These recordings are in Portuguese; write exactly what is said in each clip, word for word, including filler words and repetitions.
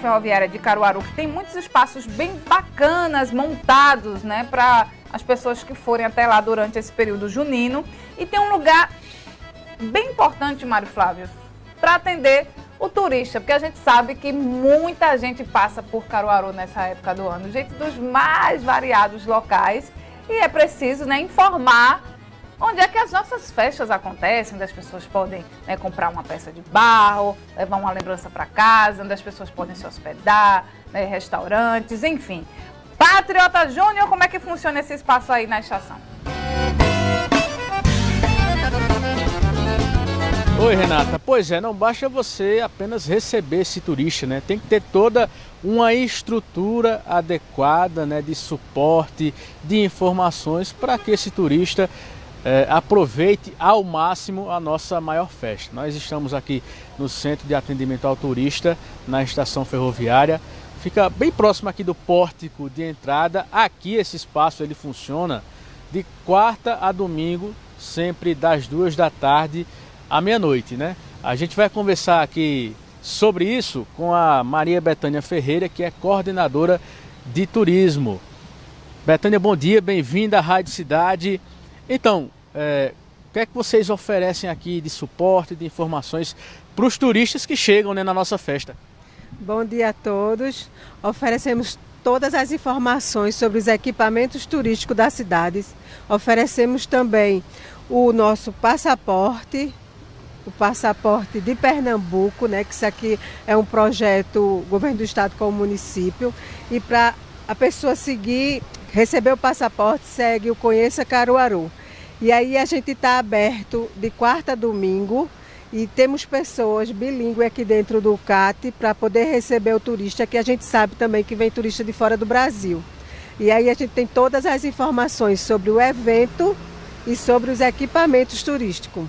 Ferroviária de Caruaru, que tem muitos espaços bem bacanas montados, né, para as pessoas que forem até lá durante esse período junino. E tem um lugar bem importante, Mário Flávio, para atender o turista, porque a gente sabe que muita gente passa por Caruaru nessa época do ano, gente dos mais variados locais, e é preciso, né, informar onde é que as nossas festas acontecem, onde as pessoas podem, né, comprar uma peça de barro, levar uma lembrança para casa, onde as pessoas podem se hospedar, né, restaurantes, enfim. Patriota Júnior, como é que funciona esse espaço aí na estação? Oi, Renata. Pois é, não basta você apenas receber esse turista, né? Tem que ter toda uma estrutura adequada, né, de suporte, de informações para que esse turista É, aproveite ao máximo a nossa maior festa. Nós estamos aqui no Centro de Atendimento ao Turista, na estação ferroviária. Fica bem próximo aqui do pórtico de entrada. Aqui esse espaço ele funciona de quarta a domingo, sempre das duas da tarde à meia-noite, né? A gente vai conversar aqui sobre isso com a Maria Bethânia Ferreira, que é coordenadora de turismo. Bethânia, bom dia, bem-vinda à Rádio Cidade. Então, é, o que é que vocês oferecem aqui de suporte, de informações para os turistas que chegam, né, na nossa festa? Bom dia a todos. Oferecemos todas as informações sobre os equipamentos turísticos da cidade. Oferecemos também o nosso passaporte, o passaporte de Pernambuco, né, que isso aqui é um projeto governo do estado com o município. E para a pessoa seguir, receber o passaporte, segue o Conheça Caruaru. E aí a gente está aberto de quarta a domingo e temos pessoas bilíngues aqui dentro do C A T para poder receber o turista, que a gente sabe também que vem turista de fora do Brasil. E aí a gente tem todas as informações sobre o evento e sobre os equipamentos turísticos.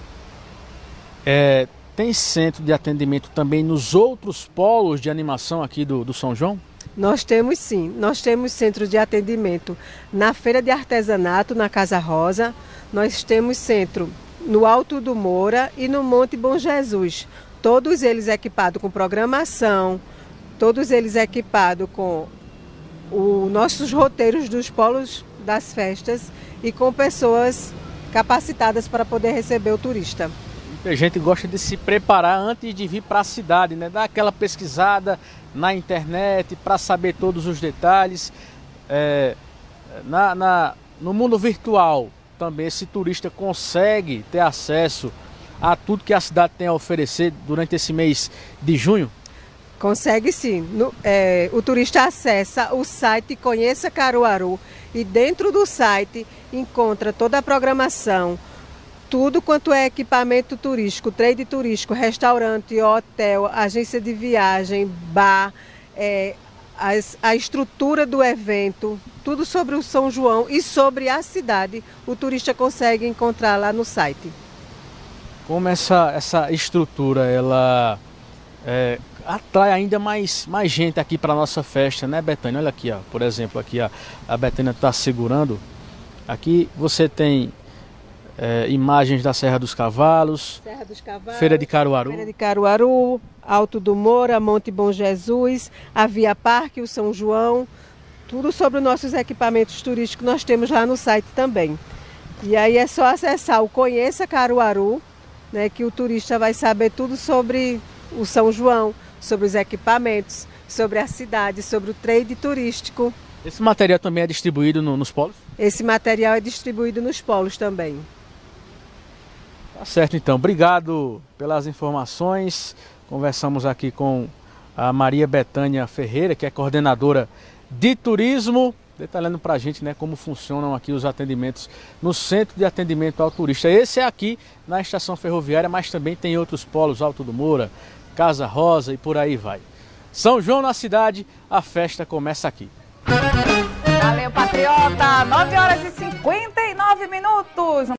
É, tem centro de atendimento também nos outros polos de animação aqui do, do São João? Nós temos sim, nós temos centro de atendimento na Feira de Artesanato, na Casa Rosa, nós temos centro no Alto do Moura e no Monte Bom Jesus, todos eles equipados com programação, todos eles equipados com os nossos roteiros dos polos das festas e com pessoas capacitadas para poder receber o turista. A gente gosta de se preparar antes de vir para a cidade, né? Dar aquela pesquisada na internet para saber todos os detalhes. É, na, na, no mundo virtual também esse turista consegue ter acesso a tudo que a cidade tem a oferecer durante esse mês de junho? Consegue sim. No, é, o turista acessa o site Conheça Caruaru e dentro do site encontra toda a programação, tudo quanto é equipamento turístico, trade turístico, restaurante, hotel, agência de viagem, bar, é, as, a estrutura do evento, tudo sobre o São João e sobre a cidade, o turista consegue encontrar lá no site. Como essa, essa estrutura, ela é, atrai ainda mais, mais gente aqui para a nossa festa, né, Bethânia? Olha aqui, ó, por exemplo, aqui ó, a Bethânia está segurando. Aqui você tem É, imagens da Serra dos Cavalos, Serra dos Cavalos, Feira de Caruaru, Feira de Caruaru, Alto do Moura, Monte Bom Jesus, a Via Parque, o São João, tudo sobre os nossos equipamentos turísticos nós temos lá no site também. E aí é só acessar o Conheça Caruaru, né, que o turista vai saber tudo sobre o São João, sobre os equipamentos, sobre a cidade, sobre o trade turístico. Esse material também é distribuído no, nos polos? Esse material é distribuído nos polos também. Tá certo, então. Obrigado pelas informações. Conversamos aqui com a Maria Bethânia Ferreira, que é coordenadora de turismo, detalhando para a gente, né, como funcionam aqui os atendimentos no Centro de Atendimento ao Turista. Esse é aqui na estação ferroviária, mas também tem outros polos, Alto do Moura, Casa Rosa e por aí vai. São João na cidade, a festa começa aqui. Valeu, Patriota! nove horas e cinquenta e nove minutos.